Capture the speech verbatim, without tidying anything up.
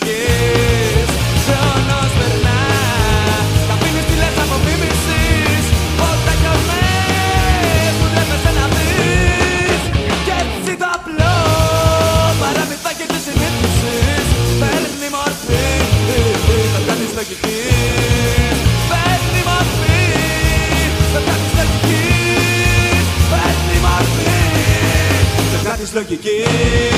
λογικής. Χρόνος περνά, τα πίνεις τι λες απομίμησης. Πότα γιορμές που τρέπεσαι να δεις. Κι έτσι το απλό παραμυθάκι της συνήθισης παίρνει μορφή, το κάνεις λογικής. Παίρνει μορφή, το κάνεις λογικής. Παίρνει μορφή, το κάνεις λογικής.